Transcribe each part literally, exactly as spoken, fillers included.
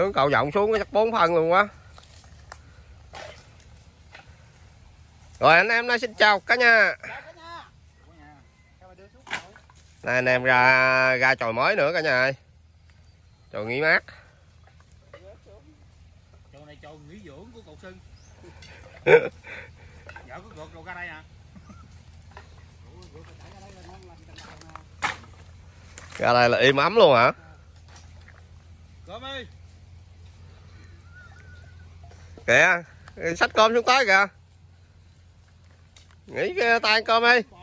Hướng cầu vọng xuống chắc bốn phân luôn quá. Rồi anh em nói xin chào cả nhà. Này anh em ra ra chòi mới nữa cả nhà ơi. Chòi nghỉ mát. Chòi này chòi nghỉ dưỡng của cậu Sưng. Vợ có gượt đồ ra đây à? Ra đây là im ấm luôn hả? Cơm đi. Kìa, xách cơm xuống tới kìa. Nghỉ cái tay ăn cơm đi.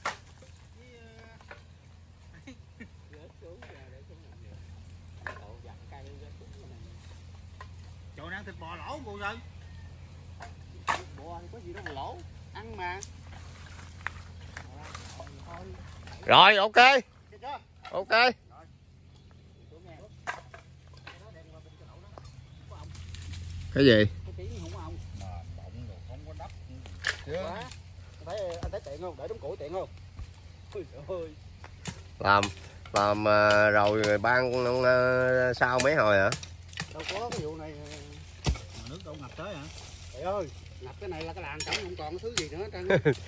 Chòi ăn thịt bò lỗ cô Sưng. Bò thì có gì đâu mà lỗ, ăn mà. Rồi ok. Ok. Cái gì? Thấy anh thấy tiện không? Để đống củi tiện không? Ôi trời ơi. Làm làm uh, rồi ban uh, sau mấy hồi hả? Đâu có cái vụ này. Mà nước đâu ngập tới hả? Trời ơi, ngập cái này là cái làng trống không còn cái thứ gì nữa hết trơn.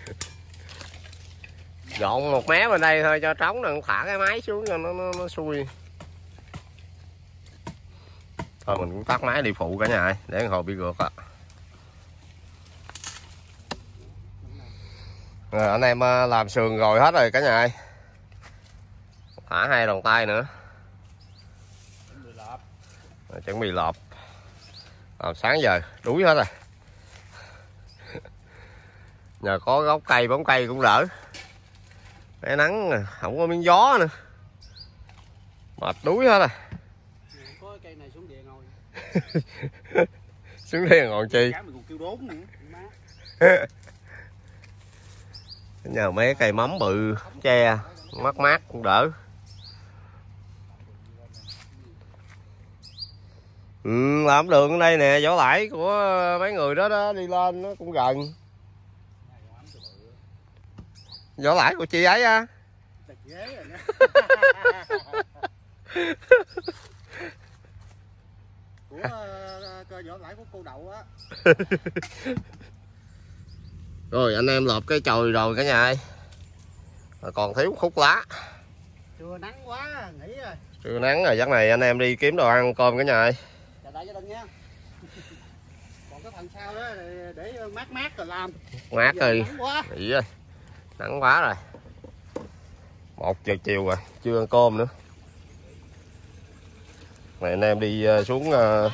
Dọn một mé bên đây thôi cho trống nè, thả cái máy xuống cho nó nó, nó xuôi. Thôi mình cũng tắt máy đi phụ cả nhà ơi, để hồi bị gượt á. Rồi, anh em làm sườn rồi hết rồi cả nhà ơi. Thả hai đòn tay nữa. Rồi, chuẩn bị lợp. Làm sáng giờ đuối hết rồi. Nhờ có gốc cây bóng cây cũng đỡ. Cái nắng không có miếng gió nữa. Mệt đuối hết rồi. Có cây này xuống địa ngồi. Xuống địa ngồi chi? Mình còn kêu đốn nữa. Nhờ mấy cây mắm bự che mát mát cũng đỡ. Ừ, làm đường ở đây nè, vỏ lãi của mấy người đó đó đi lên nó cũng gần. Vỏ lãi của chị ấy á. Của cơ vỏ lãi của cô Đậu á. Rồi anh em lợp cái chòi rồi cả nhà ơi. Còn thiếu khúc lá. Trưa nắng quá, nghỉ rồi. Trưa nắng rồi, chắc này anh em đi kiếm đồ ăn cơm cả nhà ơi. Chào đại gia đình nha. Còn cái phần sau đó để mát mát rồi làm. Mát rồi. Nắng quá. Nghỉ rồi. Nắng quá rồi. Một giờ chiều rồi, chưa ăn cơm nữa. Này anh em đi xuống uh,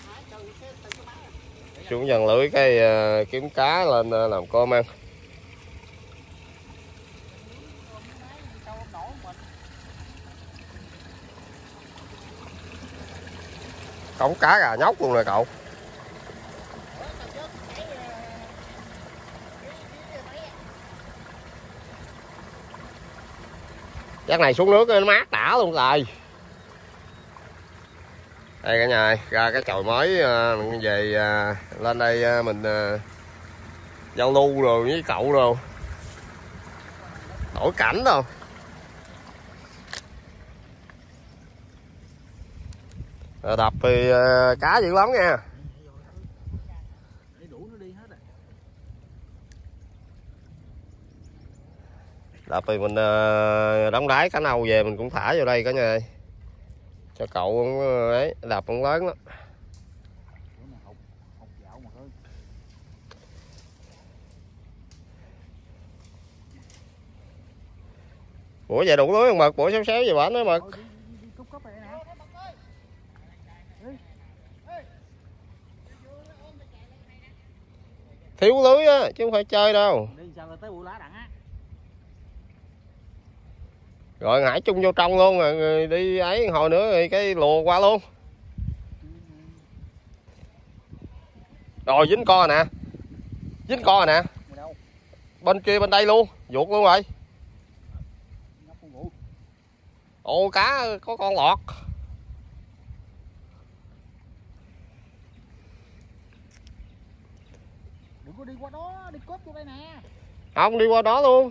xuống dần lưới cái uh, kiếm cá lên uh, làm cơm ăn. Cống cá gà nhóc luôn rồi cậu. Chắc này xuống nước nó mát đã luôn rồi. Đây cả nhà ơi, ra cái chòi mới mình về lên đây mình giao lưu rồi với cậu rồi. Đổi cảnh đâu. Đập thì cá dữ lắm nha. Đập thì mình đóng đáy cá nâu về mình cũng thả vào đây cả nhà ơi. Cho cậu ấy đập cũng lớn lắm. Ủa vậy đủ lưới không Mực? Bữa xéo xéo về bển đó Mực. Thiếu lưới á chứ không phải chơi đâu. Rồi ngải chung vô trong luôn rồi đi ấy hồi nữa rồi cái lùa qua luôn. Rồi dính co nè. Dính co nè. Bên kia bên đây luôn, vuột luôn rồi. Ồ cá có con lọt. Đừng có đi qua đó, đi cốt vô đây nè. Không đi qua đó luôn.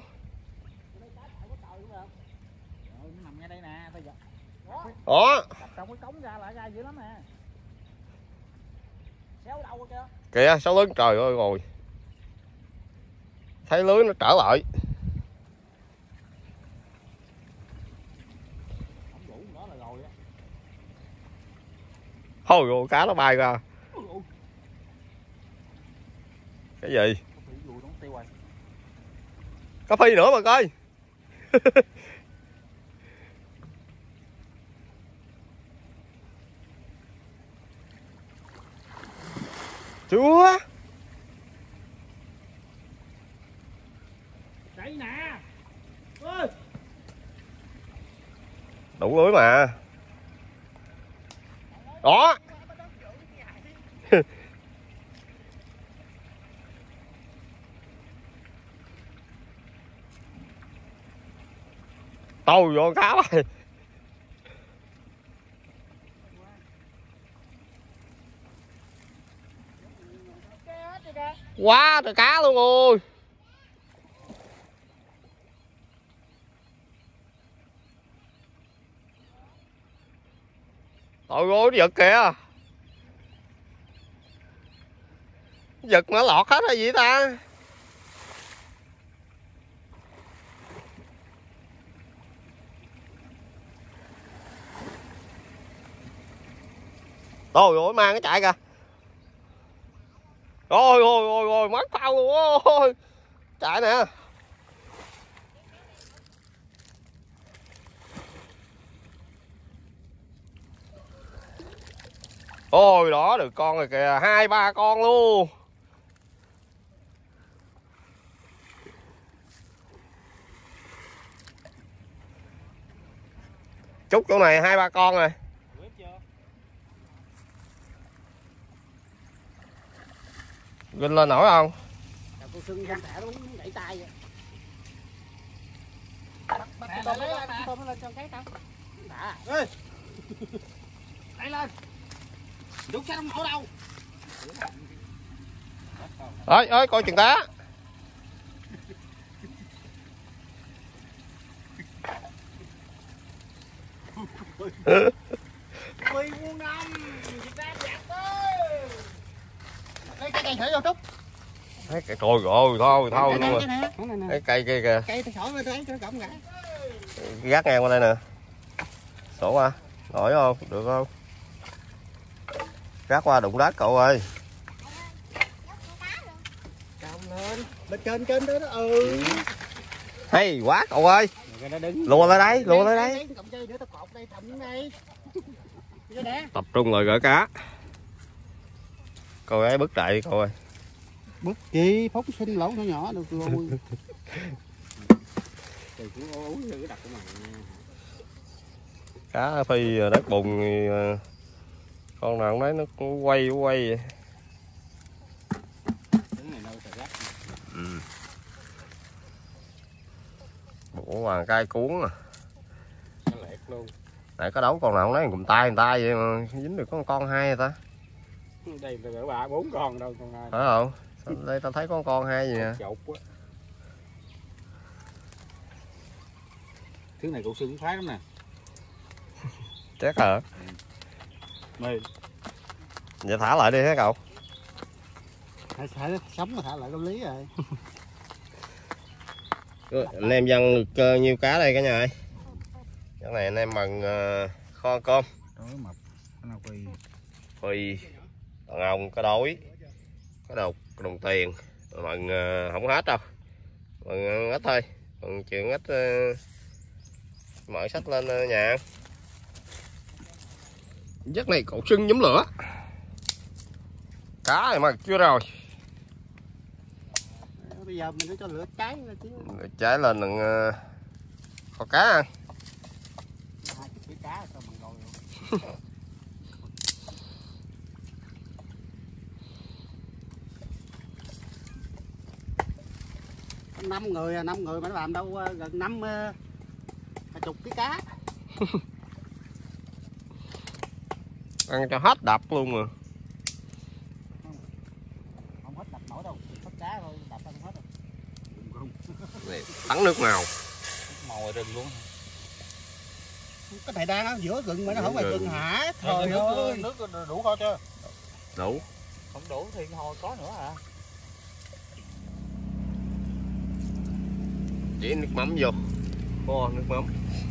Nằm ngay đây nè, bây giờ. Đó. Trong cái cống ra lại ra dữ lắm nè. Xéo đâu kìa. Kìa sáu lớn, trời ơi rồi. Thấy lưới nó trở lại. Không đủ đó là rồi á. Thôi rồi cá nó bay ra. Cái gì? Cá phi nữa mà coi. Chúa. Đây nè. Ơi. Đủ lưới mà. Đó. Tâu vô cá này. Quá trời cá luôn ơi. Trời ơi, nó giật kìa. Giật mà lọt hết hay gì ta? Trời ơi, mang cái chạy kìa. Rồi rồi rồi rồi, mất phao luôn ôi. Chạy nè. Ôi đó, được con rồi kìa, hai ba con luôn. Chút chỗ này hai ba con rồi. Ginh lên nổi không? Cô Sưng không thả nó gãy tay vậy. Bắt Nè, tôm nè, nó nè, nè. tôm nó lên cho cái tao. Thả. Ê. Đẩy lên. Đúng cái không nổi đâu. Ơi ơi, coi chừng cá. Quỳ muôn năm. Việt Nam giặt ơi. Đây cái cây thử vô Trúc. Thấy cái trời ơi, thôi thôi luôn rồi. Cái cây kia kìa. Cây tôi sỏi lên tôi cộng cả. Gác ngang qua đây nè. Sổ qua. Nổi không? Được không? Gác qua đụng đất cậu ơi. Cộng lên. Bên trên trên đó đó. Ừ. Hay quá cậu ơi. Lùa lên đây, lùa lên đây. Cộng dây nữa tao cột đây thầm đây. Tập trung lại gỡ cá. Coi ấy bức đại cậu ơi. Bức gì phóng sinh lỗ nhỏ nhỏ được rồi. Cá phi đất bùn thì con nào cũng đấy nó cũng quay quay vậy. Ừ. Bộ hoàng cay cuốn à. Nãy có đấu con nào cũng lấy cùng tay người ta vậy mà dính được con con hai người ta. Đây là ba bốn con đâu con ai. Phải không? Sao đây tao thấy có con hai gì nè. Thứ này cậu Sưng phái lắm nè. Chắc hả? Mày. Vậy thả lại đi hả cậu? Thả, thả sống mà thả lại công lý rồi. Anh em dân được nhiêu cá đây cả nhà ơi. Cái này anh em bằng uh, kho cơm. Đối mập. Cái nào phi. Phi. Còn ông có đối. Có đục, có đồng tiền. Bằng uh, không hết đâu. Bằng ít thôi. Còn chuyện ít uh, mở sách lên uh, nhà. Giấc này cậu Sưng nhóm lửa. Cá này mà chưa rồi. Bây giờ mình cho lửa cháy ra chứ. Cháy lên đừng uh, kho cá ăn. Hai cái cá sao mình ngồi luôn. Năm người à, năm người mà nó làm đâu gần năm uh, chục cái cá. Ăn cho hết đập luôn mà. Không hết đập nổi đâu, hết cá thôi, đập không hết rồi. Này, tắn nước màu. Màu ở rừng luôn. Cái này đang ở giữa rừng mà nó không phải Rừng. rừng hả? Trời Trời ơi. Nước đủ kho chưa? Đủ. Không đủ thì thôi có nữa hả? Chỉ nước mắm vô. Kho nước mắm.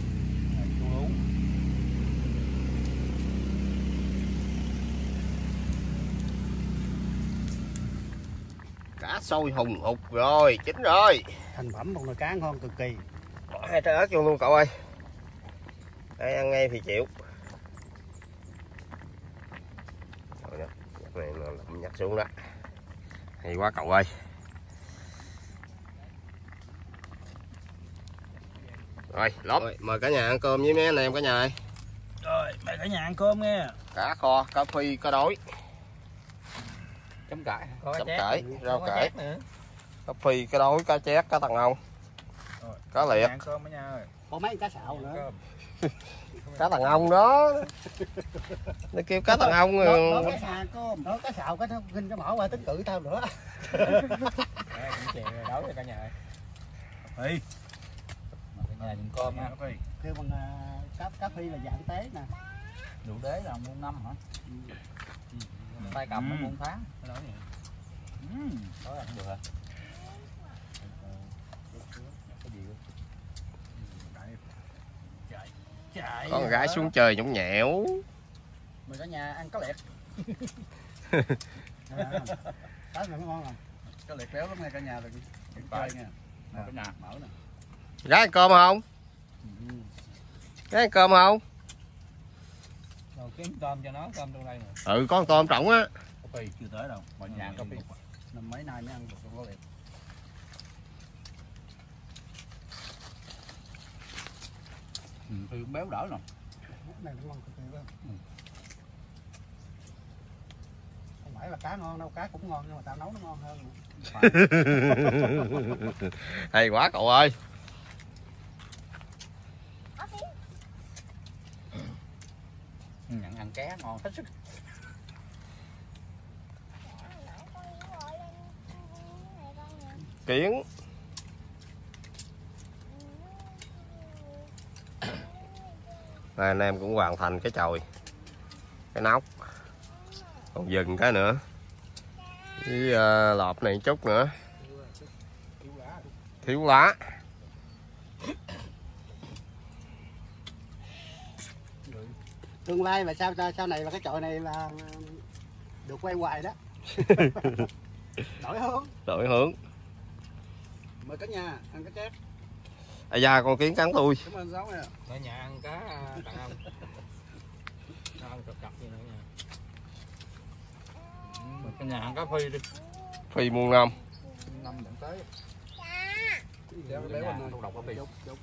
Cá sôi hùng hục rồi, chín rồi. Thành phẩm một nồi cá ngon cực kỳ. Bỏ hai trái ớt vô luôn cậu ơi. Đây ăn ngay thì chịu. Rồi nè, nhặt này nó nhặt xuống đó. Hay quá cậu ơi. Rồi, lót. Rồi, mời cả nhà ăn cơm với mấy anh em cả nhà ơi. Rồi, mời cả nhà ăn cơm nghe. Cá kho, cá phi, cá đối. Chấm cải. Chấm cải, rau cải. Cá phi, cá đối, cá chét, cá tầng ông. Cá liệt. Ăn cơm với nhau. Có mấy cá sạo nữa. Cá tầng ông đó. Nó kêu cá tầng ông. Đó cá sạo cơm, đó cá sạo cái nó kinh cái mỏ qua tính cử tao nữa. Đây cũng chè đấu cho cả nhà ơi. Phi. Mà cả nhà dùng cơm nha. Kêu bằng cá cá phi là dạng tế nè. Rượu đế là muôn năm hả? Tay cầm nó muôn tháng. Cái đó gì? Ừ, đó là không được hả? Cái gì Chạy. Con gái xuống chơi nhõng nhẽo. Mời cả nhà ăn cá liệt. Cá này ngon rồi. Cá liệt béo lắm nha cả nhà rồi. Chơi nha. Nè cả nhà mở nè. Gái ăn cơm không? Gái ăn cơm không? Rồi kiếm tôm cho nó, tôm trong đây nè. Ừ, có con tôm trọng á. Cà phê chưa tới đâu, mọi nhà cà phê. Năm mấy nay mới ăn được con cá liệt. Ừ, thì béo đỡ nè. Cái này nó ngon cực kỳ quá. Không phải là cá ngon đâu, cá cũng ngon nhưng mà tao nấu nó ngon hơn. Hay quá cậu ơi. Nhận ăn cá ngon hết sức. Kiến. Này, anh em cũng hoàn thành cái chòi, cái nóc, còn dừng cái nữa với uh, lọp này chút nữa, thiếu lá. Tương lai là sao sau này là cái chòi này là được quay hoài đó. Đổi hướng. Đổi hướng. Mời cả nhà ăn cá chép. À da, con kiến cắn tôi. Cảm ơn Sáu nha. Cả nhà ăn cá tặng ông. Ăn cặp cặp như nữa nha. Cả nhà ăn cá phi đi. Phi muôn năm. Năm dẫn tới. Béo béo anh độc cá phi.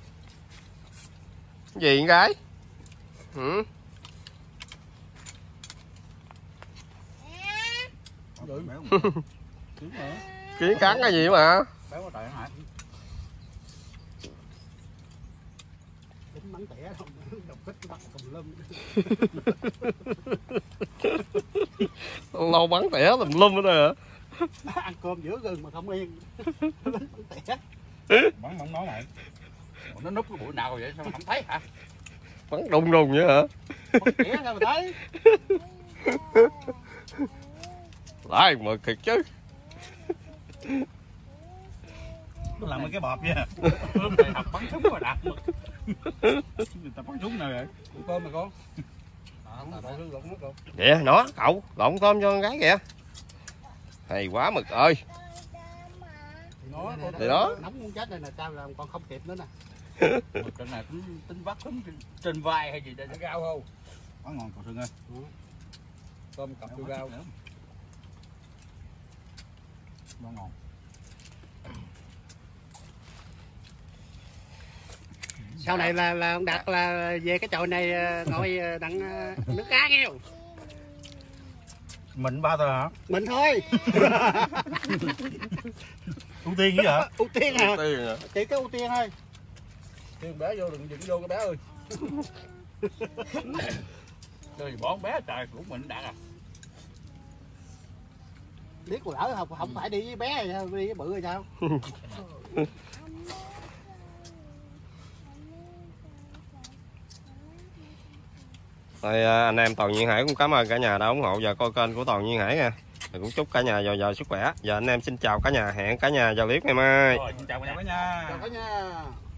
Cái gì con gái? Ừ. Kiến cắn cái gì mà? Béo quá trời hả? Tính bắn tỉa không, độc kích bắt tùm lum. Lâu bắn tỉa tùm lum ở đây hả? Ăn cơm giữa rừng mà không yên. Bắn tỉa. Bắn bắn nói mày. Nó núp cái bụi nào vậy sao mà không thấy hả? Bắn đùng đùng vậy hả? Bắn tỉa sao mà thấy? Lại mời thiệt chứ. Nó làm mấy cái bọt nha. Lúc này học bắn súng rồi đạt. Người ta bắn súng nào vậy? Con tôm mà con. Vậy nó cậu lộn tôm cho con gái kìa. Hay quá Mực ơi. Nó thì đó nóng muốn chết đây nè, tao làm con không kịp nữa nè. Trên này tính tính vắt súng trên, trên vai hay gì đây, nó rau không? Quá ngon cậu Sương ơi. Tôm cặp vô rau. Nó ngon. Sau này là là ông Đạt là về cái chòi này ngồi đặng nước cá nghe. Mình ba thôi hả? Mình thôi. Ưu tiên chứ hả? Ưu tiên à? Ưu tiên à? Chỉ có ưu tiên thôi. Kêu bé vô đừng dựng vô cái bé ơi. Trời bón bé trời của mình đã à. Biết của lỡ không không phải đi với bé rồi sao, đi với bự rồi sao? Rồi anh em Toàn Nhiên Hải cũng cảm ơn cả nhà đã ủng hộ và coi kênh của Toàn Nhiên Hải nha. cũng chúc cả nhà giàu giàu sức khỏe. Giờ anh em xin chào cả nhà, hẹn cả nhà vào clip ngày mai. Rồi, xin chào cả nhà. Chào cả nhà.